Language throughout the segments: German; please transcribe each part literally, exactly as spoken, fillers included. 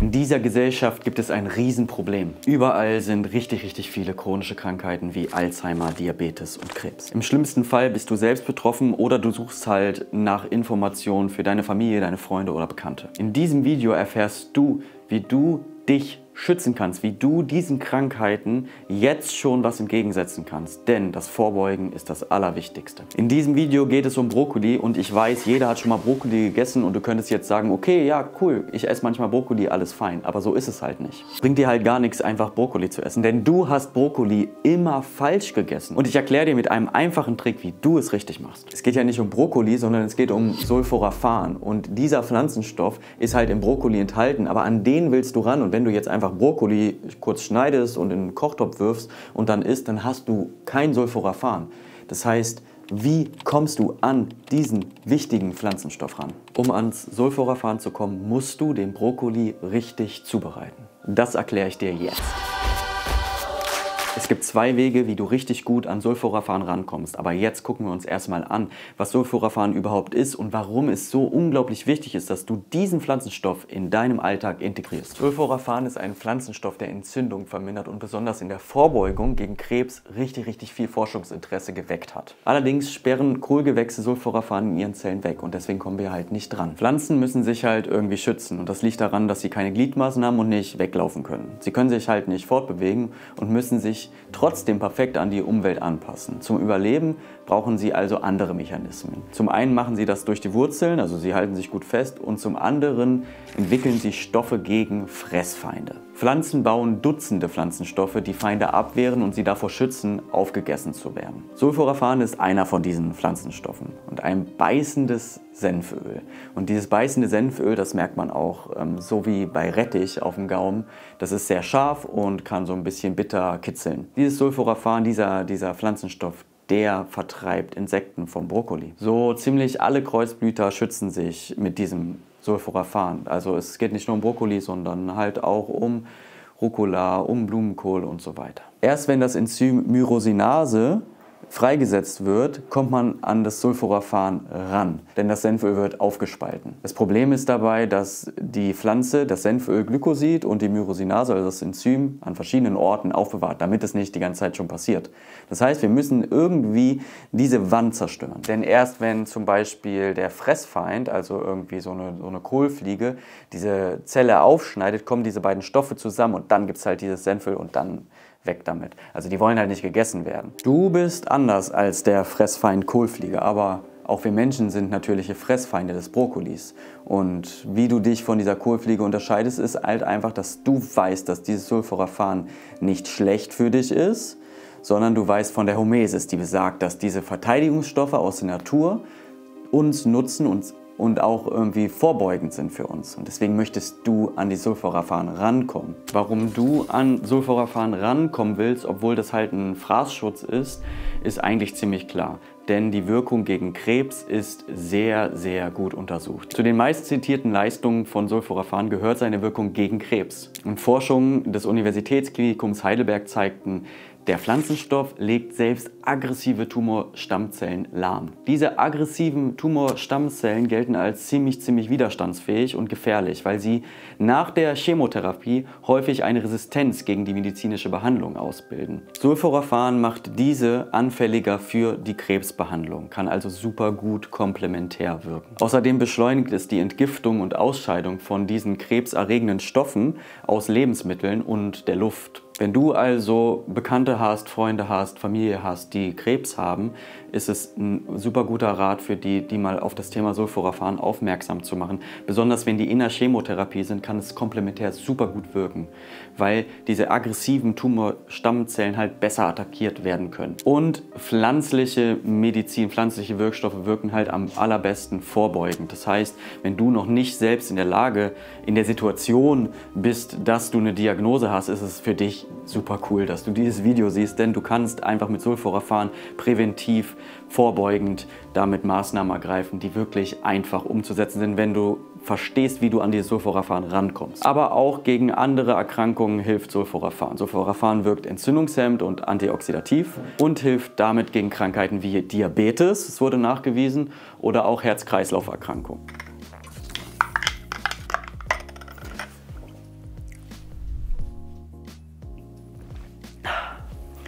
In dieser Gesellschaft gibt es ein Riesenproblem. Überall sind richtig, richtig viele chronische Krankheiten wie Alzheimer, Diabetes und Krebs. Im schlimmsten Fall bist du selbst betroffen oder du suchst halt nach Informationen für deine Familie, deine Freunde oder Bekannte. In diesem Video erfährst du, wie du dich schützen kannst, wie du diesen Krankheiten jetzt schon was entgegensetzen kannst. Denn das Vorbeugen ist das Allerwichtigste. In diesem Video geht es um Brokkoli und ich weiß, jeder hat schon mal Brokkoli gegessen und du könntest jetzt sagen, okay, ja, cool, ich esse manchmal Brokkoli, alles fein. Aber so ist es halt nicht. Bringt dir halt gar nichts, einfach Brokkoli zu essen, denn du hast Brokkoli immer falsch gegessen. Und ich erkläre dir mit einem einfachen Trick, wie du es richtig machst. Es geht ja nicht um Brokkoli, sondern es geht um Sulforaphan. Und dieser Pflanzenstoff ist halt im Brokkoli enthalten, aber an den willst du ran. Und wenn du jetzt einfach Brokkoli kurz schneidest und in einen Kochtopf wirfst und dann isst, dann hast du kein Sulforaphan. Das heißt, wie kommst du an diesen wichtigen Pflanzenstoff ran? Um ans Sulforaphan zu kommen, musst du den Brokkoli richtig zubereiten. Das erkläre ich dir jetzt. Es gibt zwei Wege, wie du richtig gut an Sulforaphan rankommst. Aber jetzt gucken wir uns erstmal an, was Sulforaphan überhaupt ist und warum es so unglaublich wichtig ist, dass du diesen Pflanzenstoff in deinem Alltag integrierst. Sulforaphan ist ein Pflanzenstoff, der Entzündung vermindert und besonders in der Vorbeugung gegen Krebs richtig, richtig viel Forschungsinteresse geweckt hat. Allerdings sperren Kohlgewächse Sulforaphan in ihren Zellen weg und deswegen kommen wir halt nicht dran. Pflanzen müssen sich halt irgendwie schützen und das liegt daran, dass sie keine Gliedmaßen haben und nicht weglaufen können. Sie können sich halt nicht fortbewegen und müssen sich trotzdem perfekt an die Umwelt anpassen. Zum Überleben brauchen sie also andere Mechanismen. Zum einen machen sie das durch die Wurzeln, also sie halten sich gut fest, und zum anderen entwickeln sie Stoffe gegen Fressfeinde. Pflanzen bauen Dutzende Pflanzenstoffe, die Feinde abwehren und sie davor schützen, aufgegessen zu werden. Sulforaphan ist einer von diesen Pflanzenstoffen und ein beißendes Senföl. Und dieses beißende Senföl, das merkt man auch, ähm, so wie bei Rettich auf dem Gaumen, das ist sehr scharf und kann so ein bisschen bitter kitzeln. Dieses Sulforaphan, dieser, dieser Pflanzenstoff, der vertreibt Insekten vom Brokkoli. So ziemlich alle Kreuzblüter schützen sich mit diesem Sulforaphan. Also es geht nicht nur um Brokkoli, sondern halt auch um Rucola, um Blumenkohl und so weiter. Erst wenn das Enzym Myrosinase freigesetzt wird, kommt man an das Sulforaphan ran, denn das Senföl wird aufgespalten. Das Problem ist dabei, dass die Pflanze das Senföl Glykosid und die Myrosinase, also das Enzym, an verschiedenen Orten aufbewahrt, damit es nicht die ganze Zeit schon passiert. Das heißt, wir müssen irgendwie diese Wand zerstören. Denn erst wenn zum Beispiel der Fressfeind, also irgendwie so eine, so eine Kohlfliege, diese Zelle aufschneidet, kommen diese beiden Stoffe zusammen und dann gibt es halt dieses Senföl und dann weg damit. Also die wollen halt nicht gegessen werden. Du bist anders als der Fressfeind Kohlfliege, aber auch wir Menschen sind natürliche Fressfeinde des Brokkolis. Und wie du dich von dieser Kohlfliege unterscheidest, ist halt einfach, dass du weißt, dass dieses Sulforaphan nicht schlecht für dich ist, sondern du weißt von der Hormesis, die besagt, dass diese Verteidigungsstoffe aus der Natur uns nutzen und und auch irgendwie vorbeugend sind für uns. Und deswegen möchtest du an die Sulforaphan rankommen. Warum du an Sulforaphan rankommen willst, obwohl das halt ein Fraßschutz ist, ist eigentlich ziemlich klar. Denn die Wirkung gegen Krebs ist sehr, sehr gut untersucht. Zu den meist zitierten Leistungen von Sulforaphan gehört seine Wirkung gegen Krebs. Und Forschungen des Universitätsklinikums Heidelberg zeigten, der Pflanzenstoff legt selbst aggressive Tumorstammzellen lahm. Diese aggressiven Tumorstammzellen gelten als ziemlich, ziemlich widerstandsfähig und gefährlich, weil sie nach der Chemotherapie häufig eine Resistenz gegen die medizinische Behandlung ausbilden. Sulforaphan macht diese anfälliger für die Krebsbehandlung, kann also super gut komplementär wirken. Außerdem beschleunigt es die Entgiftung und Ausscheidung von diesen krebserregenden Stoffen aus Lebensmitteln und der Luft. Wenn du also Bekannte hast, Freunde hast, Familie hast, die Krebs haben, ist es ein super guter Rat für die, die mal auf das Thema Sulforaphan aufmerksam zu machen. Besonders wenn die in der Chemotherapie sind, kann es komplementär super gut wirken, weil diese aggressiven Tumorstammzellen halt besser attackiert werden können. Und pflanzliche Medizin, pflanzliche Wirkstoffe wirken halt am allerbesten vorbeugend. Das heißt, wenn du noch nicht selbst in der Lage, in der Situation bist, dass du eine Diagnose hast, ist es für dich super cool, dass du dieses Video siehst, denn du kannst einfach mit Sulforaphan präventiv, vorbeugend damit Maßnahmen ergreifen, die wirklich einfach umzusetzen sind, wenn du verstehst, wie du an dieses Sulforaphan rankommst. Aber auch gegen andere Erkrankungen hilft Sulforaphan. Sulforaphan wirkt entzündungshemmend und antioxidativ und hilft damit gegen Krankheiten wie Diabetes, es wurde nachgewiesen, oder auch Herz-Kreislauf-Erkrankungen.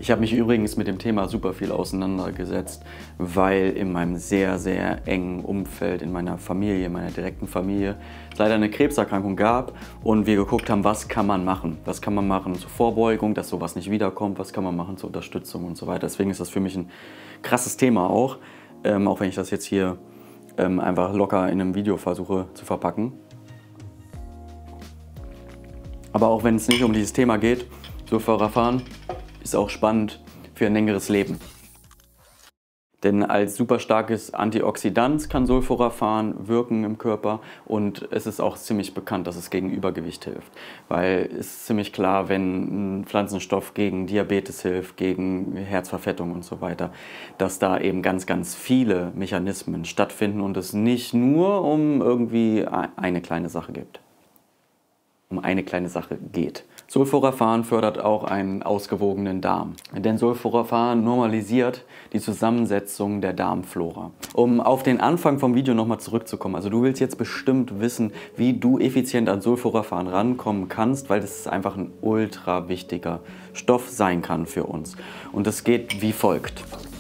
Ich habe mich übrigens mit dem Thema super viel auseinandergesetzt, weil in meinem sehr, sehr engen Umfeld, in meiner Familie, in meiner direkten Familie, es leider eine Krebserkrankung gab und wir geguckt haben, was kann man machen? Was kann man machen zur Vorbeugung, dass sowas nicht wiederkommt? Was kann man machen zur Unterstützung und so weiter? Deswegen ist das für mich ein krasses Thema auch, ähm, auch wenn ich das jetzt hier ähm, einfach locker in einem Video versuche zu verpacken. Aber auch wenn es nicht um dieses Thema geht, Sulforaphane ist auch spannend für ein längeres Leben. Denn als super starkes Antioxidant kann Sulforaphan wirken im Körper und es ist auch ziemlich bekannt, dass es gegen Übergewicht hilft. Weil es ist ziemlich klar, wenn ein Pflanzenstoff gegen Diabetes hilft, gegen Herzverfettung und so weiter, dass da eben ganz, ganz viele Mechanismen stattfinden und es nicht nur um irgendwie eine kleine Sache gibt. um eine kleine Sache geht. Sulforaphan fördert auch einen ausgewogenen Darm, denn Sulforaphan normalisiert die Zusammensetzung der Darmflora. Um auf den Anfang vom Video nochmal zurückzukommen, also du willst jetzt bestimmt wissen, wie du effizient an Sulforaphan rankommen kannst, weil das einfach ein ultra wichtiger Stoff sein kann für uns. Und es geht wie folgt.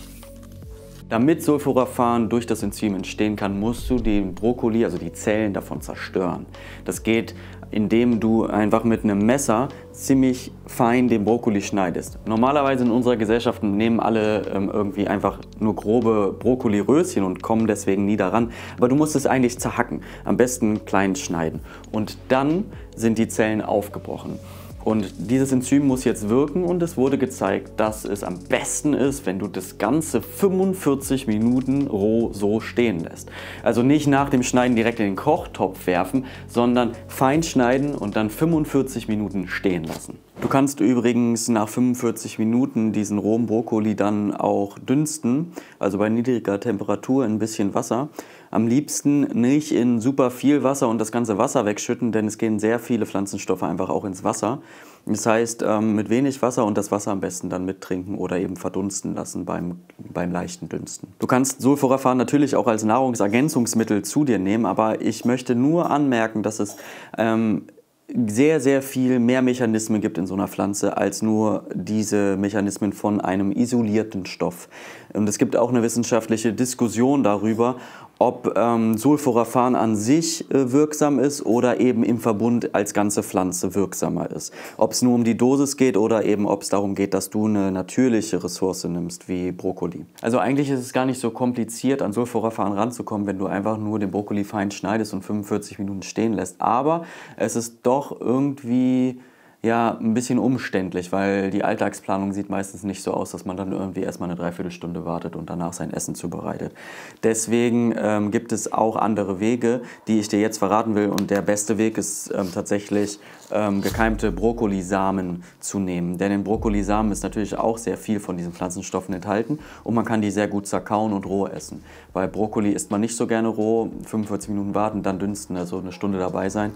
Damit Sulforaphan durch das Enzym entstehen kann, musst du den Brokkoli, also die Zellen davon zerstören. Das geht, indem du einfach mit einem Messer ziemlich fein den Brokkoli schneidest. Normalerweise in unserer Gesellschaft nehmen alle ähm, irgendwie einfach nur grobe Brokkoliröschen und kommen deswegen nie daran. Aber du musst es eigentlich zerhacken, am besten klein schneiden. Und dann sind die Zellen aufgebrochen. Und dieses Enzym muss jetzt wirken und es wurde gezeigt, dass es am besten ist, wenn du das Ganze fünfundvierzig Minuten roh so stehen lässt. Also nicht nach dem Schneiden direkt in den Kochtopf werfen, sondern fein schneiden und dann fünfundvierzig Minuten stehen lassen. Du kannst übrigens nach fünfundvierzig Minuten diesen rohen Brokkoli dann auch dünsten, also bei niedriger Temperatur in ein bisschen Wasser. Am liebsten nicht in super viel Wasser und das ganze Wasser wegschütten, denn es gehen sehr viele Pflanzenstoffe einfach auch ins Wasser. Das heißt, mit wenig Wasser und das Wasser am besten dann mittrinken oder eben verdunsten lassen beim, beim leichten Dünsten. Du kannst Sulforaphan natürlich auch als Nahrungsergänzungsmittel zu dir nehmen, aber ich möchte nur anmerken, dass es ähm, sehr, sehr viel mehr Mechanismen gibt in so einer Pflanze als nur diese Mechanismen von einem isolierten Stoff. Und es gibt auch eine wissenschaftliche Diskussion darüber, ob ähm, Sulforaphan an sich äh, wirksam ist oder eben im Verbund als ganze Pflanze wirksamer ist. Ob es nur um die Dosis geht oder eben ob es darum geht, dass du eine natürliche Ressource nimmst, wie Brokkoli. Also eigentlich ist es gar nicht so kompliziert, an Sulforaphan ranzukommen, wenn du einfach nur den Brokkoli fein schneidest und fünfundvierzig Minuten stehen lässt. Aber es ist doch irgendwie ja, ein bisschen umständlich, weil die Alltagsplanung sieht meistens nicht so aus, dass man dann irgendwie erstmal eine Dreiviertelstunde wartet und danach sein Essen zubereitet. Deswegen ähm, gibt es auch andere Wege, die ich dir jetzt verraten will. Und der beste Weg ist ähm, tatsächlich ähm, gekeimte Brokkolisamen zu nehmen. Denn in Brokkolisamen ist natürlich auch sehr viel von diesen Pflanzenstoffen enthalten und man kann die sehr gut zerkauen und roh essen. Bei Brokkoli isst man nicht so gerne roh, fünfundvierzig Minuten warten, dann dünsten, also eine Stunde dabei sein.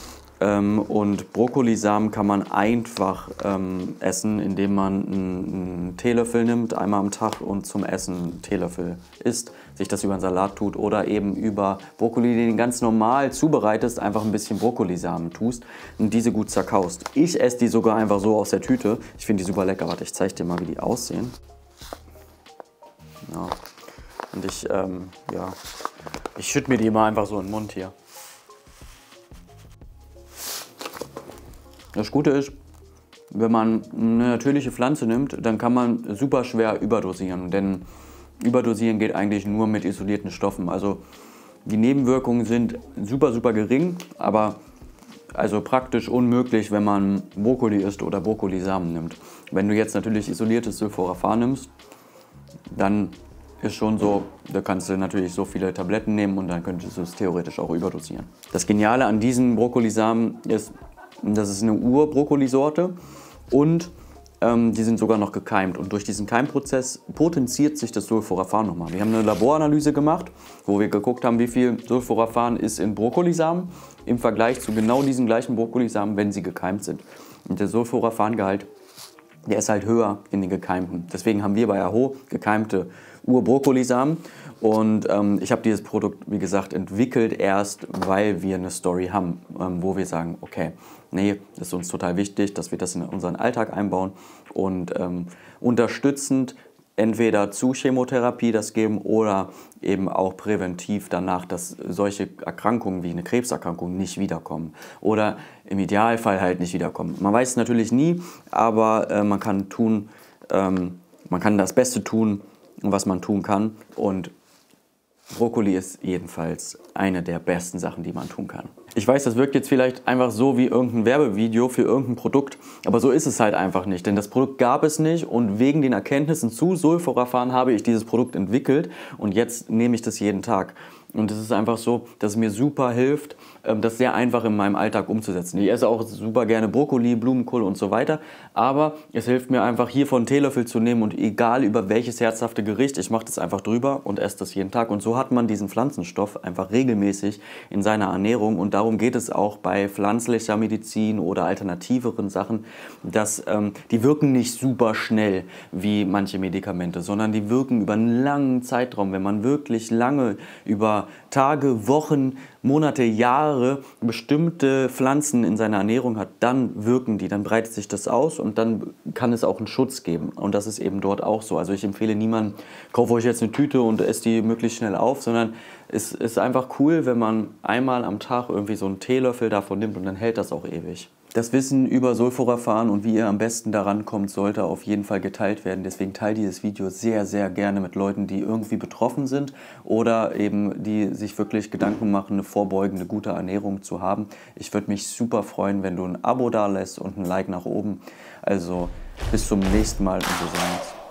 Ähm, und Brokkolisamen kann man einfach ähm, essen, indem man einen, einen Teelöffel nimmt, einmal am Tag und zum Essen einen Teelöffel isst, sich das über einen Salat tut oder eben über Brokkoli, den du ganz normal zubereitest, einfach ein bisschen Brokkolisamen tust und diese gut zerkaust. Ich esse die sogar einfach so aus der Tüte. Ich finde die super lecker. Warte, ich zeige dir mal, wie die aussehen. Ja. Und ich, ähm, ja, ich schütte mir die mal einfach so in den Mund hier. Das Gute ist, wenn man eine natürliche Pflanze nimmt, dann kann man super schwer überdosieren, denn überdosieren geht eigentlich nur mit isolierten Stoffen. Also die Nebenwirkungen sind super, super gering, aber also praktisch unmöglich, wenn man Brokkoli isst oder Brokkolisamen nimmt. Wenn du jetzt natürlich isoliertes Sulforaphan nimmst, dann ist schon so, da kannst du natürlich so viele Tabletten nehmen und dann könntest du es theoretisch auch überdosieren. Das Geniale an diesen Brokkolisamen ist, das ist eine Ur-Brokkolisorte und ähm, die sind sogar noch gekeimt. Und durch diesen Keimprozess potenziert sich das Sulforaphan nochmal. Wir haben eine Laboranalyse gemacht, wo wir geguckt haben, wie viel Sulforaphan ist in Brokkolisamen im Vergleich zu genau diesen gleichen Brokkolisamen, wenn sie gekeimt sind. Und der Sulforaphangehalt der ist halt höher in den gekeimten. Deswegen haben wir bei Aho gekeimte Ur-Brokkolisamen. Und ähm, ich habe dieses Produkt, wie gesagt, entwickelt erst, weil wir eine Story haben, ähm, wo wir sagen, okay, nee, das ist uns total wichtig, dass wir das in unseren Alltag einbauen und ähm, unterstützend entweder zu Chemotherapie das geben oder eben auch präventiv danach, dass solche Erkrankungen wie eine Krebserkrankung nicht wiederkommen oder im Idealfall halt nicht wiederkommen. Man weiß es natürlich nie, aber äh, man kann tun, ähm, man kann das Beste tun, was man tun kann, und Brokkoli ist jedenfalls eine der besten Sachen, die man tun kann. Ich weiß, das wirkt jetzt vielleicht einfach so wie irgendein Werbevideo für irgendein Produkt, aber so ist es halt einfach nicht, denn das Produkt gab es nicht und wegen den Erkenntnissen zu Sulforaphan habe ich dieses Produkt entwickelt und jetzt nehme ich das jeden Tag. Und es ist einfach so, dass es mir super hilft, das sehr einfach in meinem Alltag umzusetzen. Ich esse auch super gerne Brokkoli, Blumenkohl und so weiter, aber es hilft mir einfach, hiervon einen Teelöffel zu nehmen und egal über welches herzhafte Gericht, ich mache das einfach drüber und esse das jeden Tag. Und so hat man diesen Pflanzenstoff einfach regelmäßig in seiner Ernährung, und darum geht es auch bei pflanzlicher Medizin oder alternativeren Sachen, dass ähm, die wirken nicht super schnell wie manche Medikamente, sondern die wirken über einen langen Zeitraum. Wenn man wirklich lange über Tage, Wochen, Monate, Jahre bestimmte Pflanzen in seiner Ernährung hat, dann wirken die, dann breitet sich das aus und dann kann es auch einen Schutz geben. Und das ist eben dort auch so. Also ich empfehle niemandem, kauft euch jetzt eine Tüte und esst die möglichst schnell auf, sondern es ist einfach cool, wenn man einmal am Tag irgendwie so einen Teelöffel davon nimmt und dann hält das auch ewig. Das Wissen über Sulforaphan und wie ihr am besten daran kommt, sollte auf jeden Fall geteilt werden. Deswegen teilt dieses Video sehr, sehr gerne mit Leuten, die irgendwie betroffen sind oder eben die sich wirklich Gedanken machen, eine vorbeugende, gute Ernährung zu haben. Ich würde mich super freuen, wenn du ein Abo da lässt und ein Like nach oben. Also bis zum nächsten Mal und wir sehen uns.